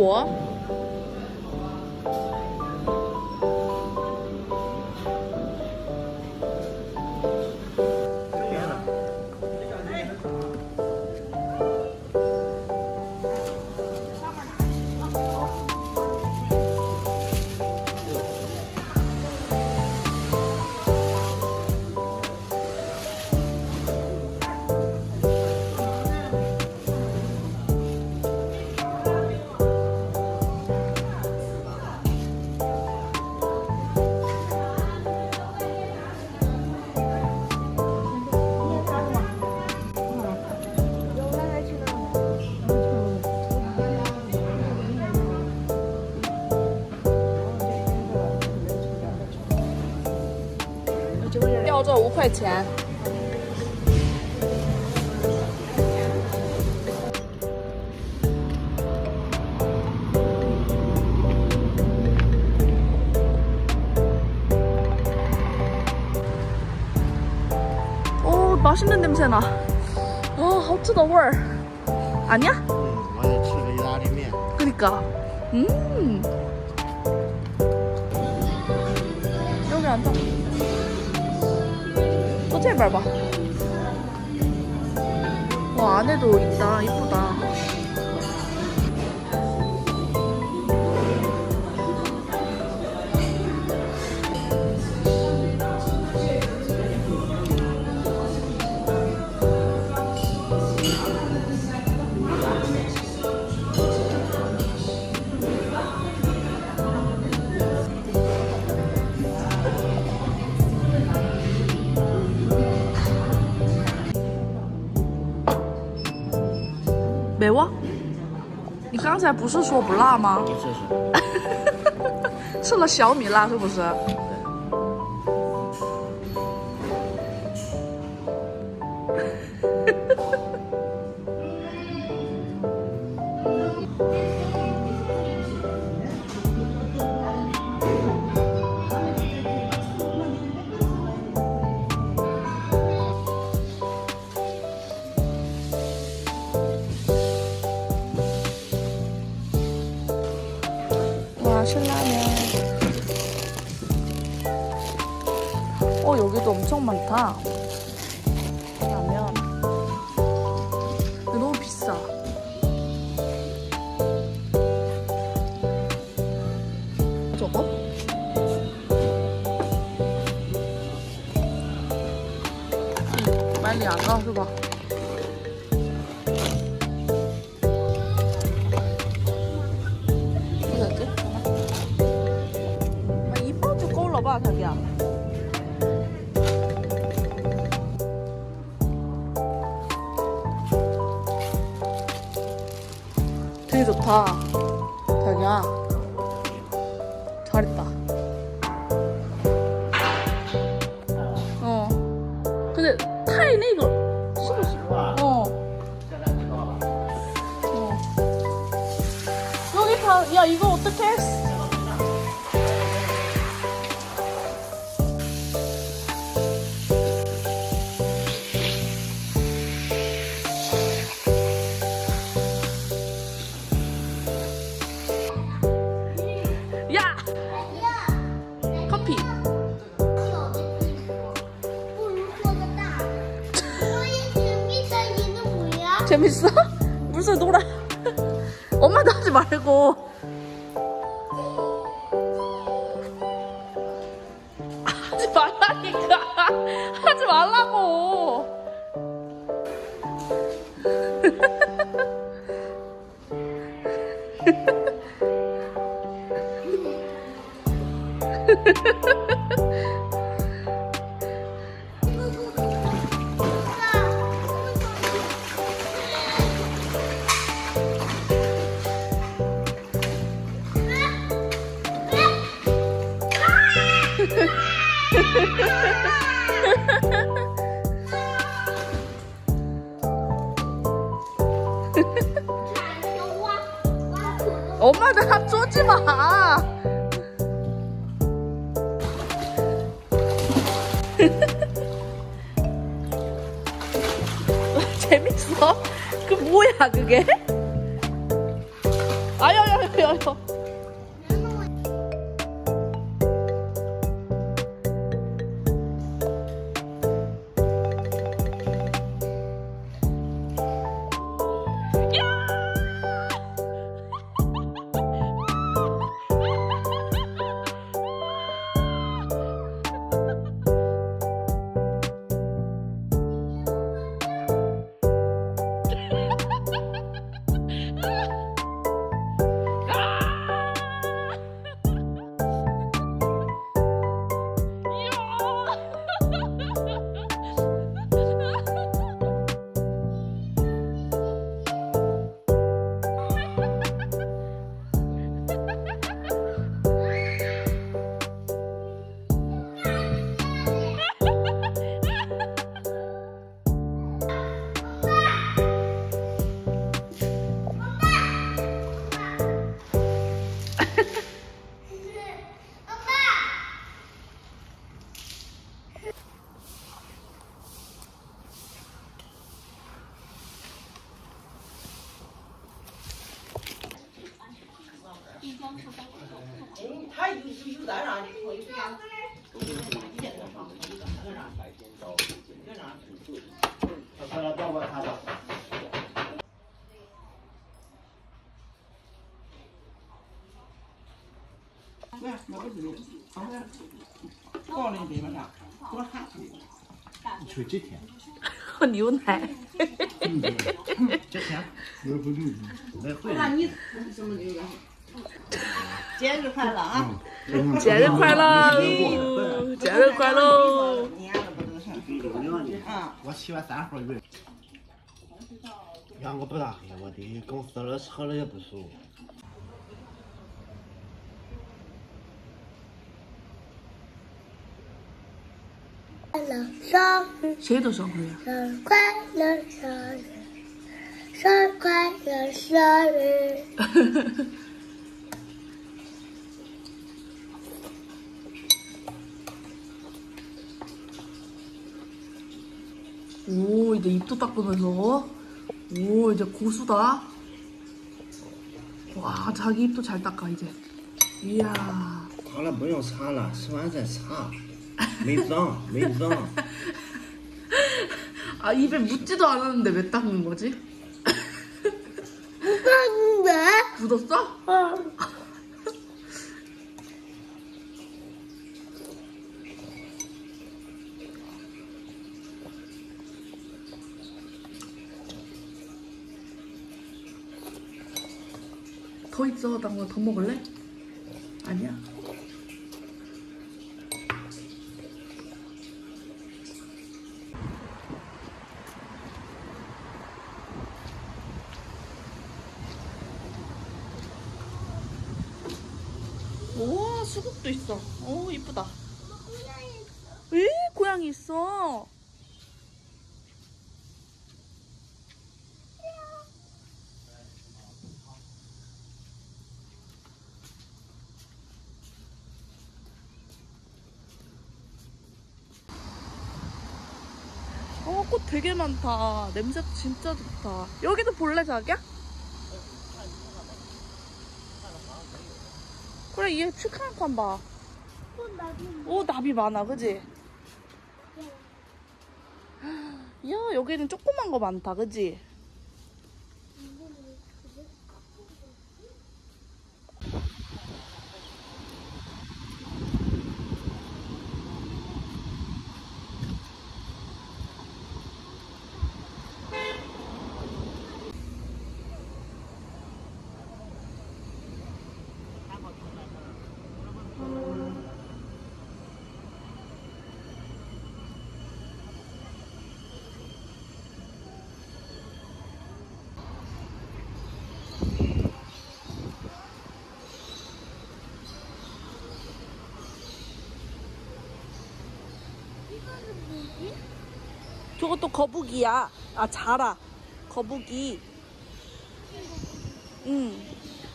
果。 要这5块钱。오, 맛있는 냄새 나. 와, 好吃的味儿. 아니야? 我也吃了意大利面。 그니까. 여기 앉아. 또 제발 봐. 와, 안에도 있다. 이쁘다. 매워? 你刚才不是说不辣吗？吃了小米辣是不是？ 신라면. 여기도 엄청 많다. 라면. 근데 너무 비싸. 저거? 빨리 안 가서 봐. 봐, 자기야. 되게 좋다. 자기야. 잘했다. 근데 타이네 이거. 여기 다, 야, 이거 어떡해? 커피. 재밌어? 물속에 놀아. 엄마도 하지 말고. 하지 말라니까. 하지 말라고. 엄마 나 쏘지 마. 재밌어? 그 뭐야 그게? 아야야야야. 他有在那里头，有啥？ 快来到我看到。 喂，我不是，高了一点嘛啥？多看。 吹几天？ 喝牛奶。 几天？我不对，来回来。 那你什么这个？节日快乐啊！ 节日快乐！节日快乐！ 年了不都是？啊， 我7月3号月。呀，我不大黑，我的公司了喝了也不熟。 快乐生日， 谁的生日呀？ 生日快乐生日，生日快乐生日。 오, 이제 입도 닦으면서. 오, 이제 고수다. 와, 자기 입도 잘 닦아, 이제. 이야. 好了，不用擦了，吃完再擦。没脏，没脏。 아, 입에 묻지도 않았는데 왜 닦는 거지? 묻었는데? 묻었어? 어. 더 있어. 나 더 먹을래? 아니야. 오, 수국도 있어. 오, 이쁘다. 에? 고양이 있어. 꽃 되게 많다. 냄새 진짜 좋다. 여기도 볼래, 자기야? 그래, 얘 축하한 칸 봐. 오, 나비 많아, 그지? 이야, 여기는 조그만 거 많다, 그지? 저것도 거북이야. 아, 자라. 거북이. 응.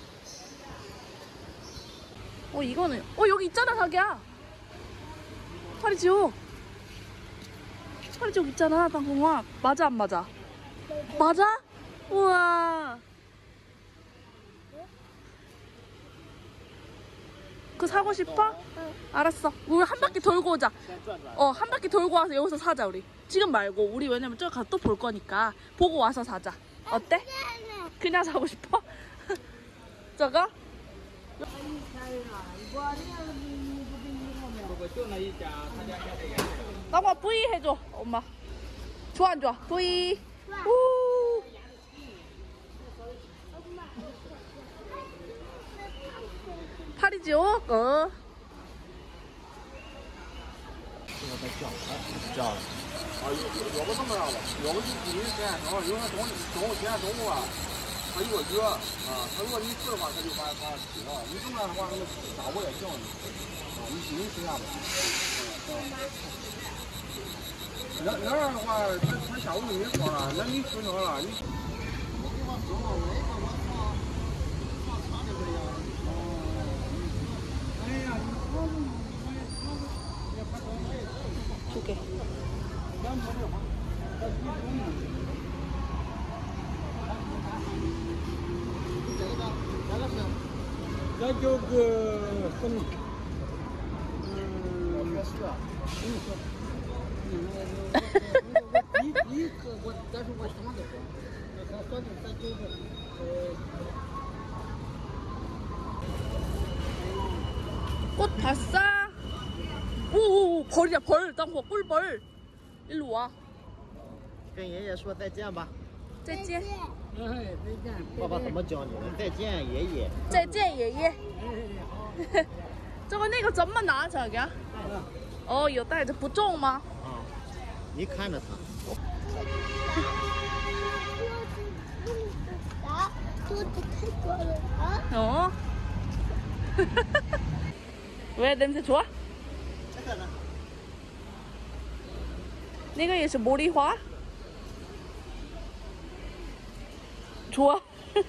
이거는. 여기 있잖아, 자기야. 파리지옥. 파리지옥 있잖아, 방송아. 맞아, 안 맞아? 맞아? 우와. 그거 사고 싶어? 알았어. 우리 한 바퀴 돌고 오자. 한 바퀴 돌고 와서 여기서 사자 우리. 지금 말고 우리 왜냐면 저기 가서 또 볼 거니까 보고 와서 사자. 어때? 그냥 사고 싶어? 저거? 엄마 V 해줘. 엄마. 좋아 안 좋아? V. 우. 팔이지요? 叫啊，有个这么样的，有个是几天前，然后有的中午前中午啊，他一个月啊，他如果你吃的话，他就把吃了；你这么样的话，那么下午也行，你吃下吧。那样的话，他下午就没说了，那你吃成了你。 두 개. 那就个分，你我，但是我啥都说，他说的咱就是 꽃 다 싸. 오, 벌이야 벌. 땅콩 꿀벌. 일로 와. 跟爷爷说再见吧。 再见。 哎，再见。爸爸怎么教你的？再见，爷爷。 再见，爷爷。这个那个怎么拿这个？哦，有带着，不重吗？ 啊，你看着他。 어? 왜 냄새 좋아? 这个呢？ 那个也是茉莉花 좋아.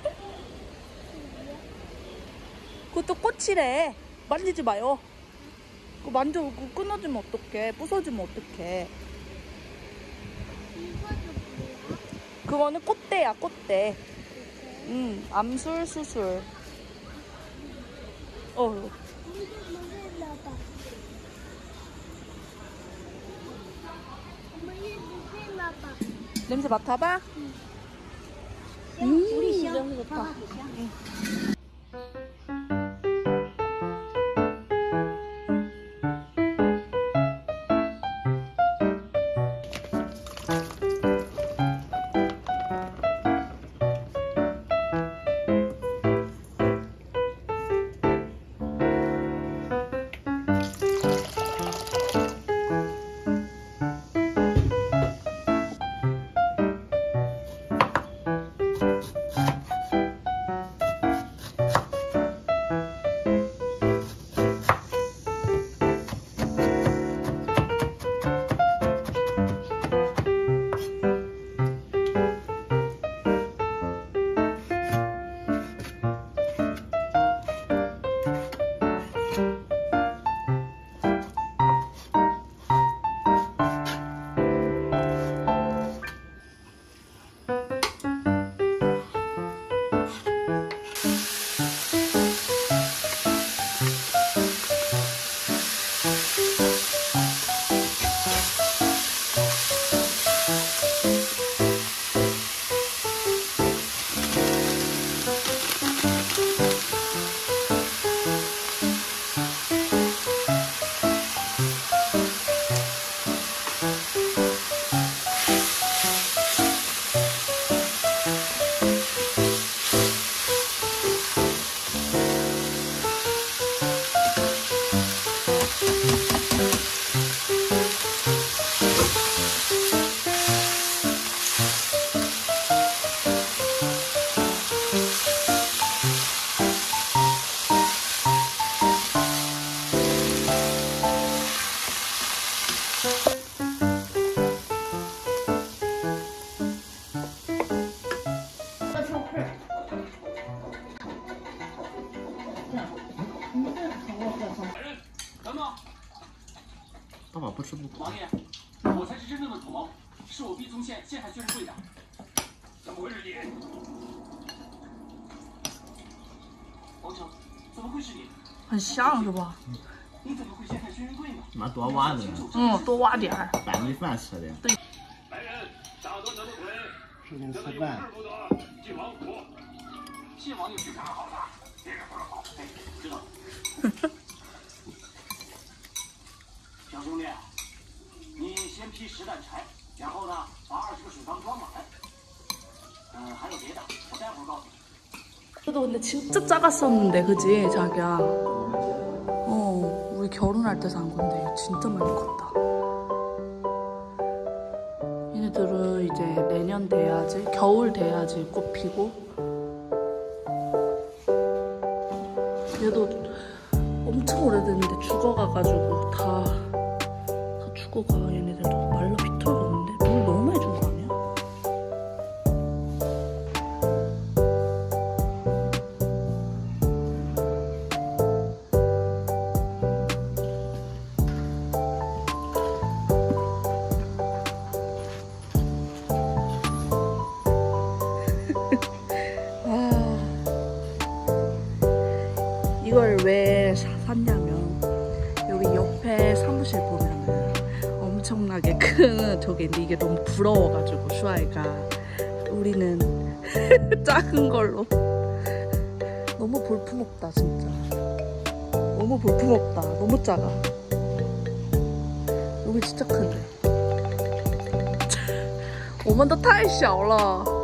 그것도 꽃이래. 만지지 마요. 그거 만져 끊어지면 어떡해. 부서지면 어떡해. 그거는 꽃대야, 꽃대. 암술, 수술. 냄새 맡아봐. 우리 냄새 좋다. 爸爸不吃不苦。 王爷，我才是真正的土谋，是我逼从县海确实会长。怎么回事你？王成，怎么会是你？ 很香是吧？ 你怎么会陷害军人贵呢？ 妈多挖的， 多挖点儿。 拌米饭吃的。 来人，打断他的腿！ 是跟吃有饭。 事不得，进王府。谢王爷去查好了，这个不好。哎，知道了。小兄弟，你先劈10担柴，然后呢，把20个水缸装满。还有别的，我待会儿告诉你。 그래도 근데 진짜 작았었는데 그지 자기야? 우리 결혼할 때 산 건데 진짜 많이 컸다. 얘네들은 이제 내년 돼야지 겨울 돼야지 꽃 피고 얘도 엄청 오래됐는데 죽어가가지고 다 죽어가. 얘네들도 말라 비틀어졌는데 물 너무 많이 준 거 아니야? 이걸 왜 샀냐면 여기 옆에 사무실 보면은 엄청나게 큰 저게 있는데 이게 너무 부러워가지고 슈아이가 우리는 작은 걸로 너무 볼품없다 진짜. 너무 볼품없다. 너무 작아. 여기 진짜 큰데 我们都太小了